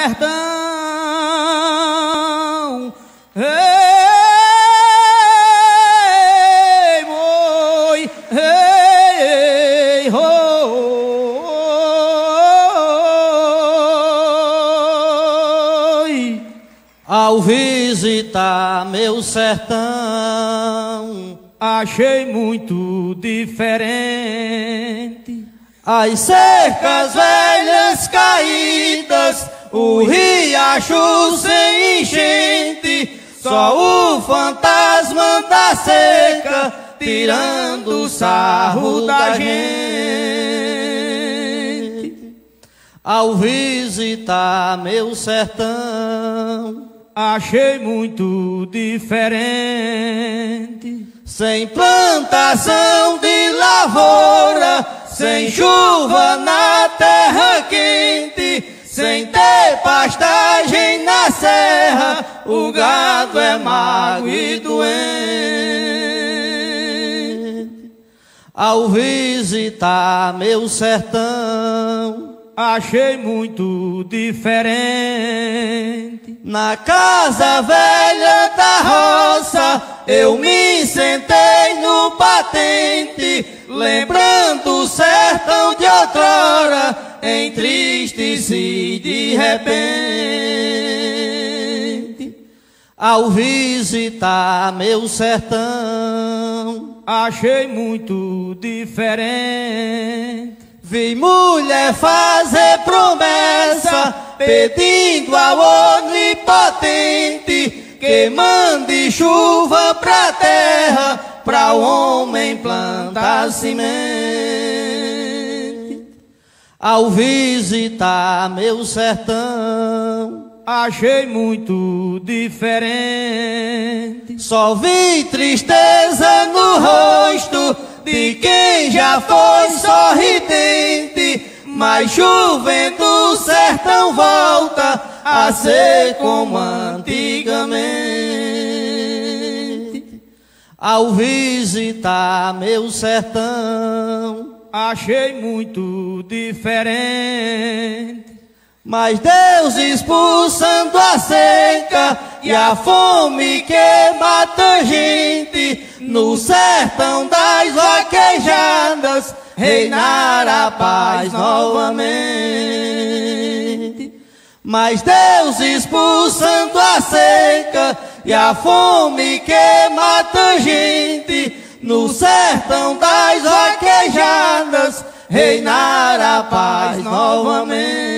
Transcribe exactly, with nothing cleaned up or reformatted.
sertão. Ei, boi, ei, oi. Ao visitar meu sertão, achei muito diferente. As cercas velhas caídas, o riacho sem enchente, só o fantasma da seca tirando sarro da gente. Ao visitar meu sertão, achei muito diferente. Sem plantação de lavoura, sem chuva na terra quente, sem ter pastagem na serra, o gado é magro e doente. Ao visitar meu sertão, achei muito diferente. Na casa velha da roça, eu me sentei no batente, lembrando o sertão de outrora, entristeci de repente. Ao visitar meu sertão, achei muito diferente. Vi mulher fazer promessa, pedindo ao onipotente que mande chuva pra terra, pra o homem plantar semente. Ao visitar meu sertão, achei muito diferente. Só vi tristeza no rosto de quem já foi sorridente, mas chovendo o sertão volta a ser como antigamente. Ao visitar meu sertão, achei muito diferente. Mas Deus expulsando a seca e a fome que mata a gente, no sertão das vaquejadas reinará a paz novamente. Mas Deus expulsando a seca e a fome que mata a gente, no sertão das vaquejadas reinará a paz novamente.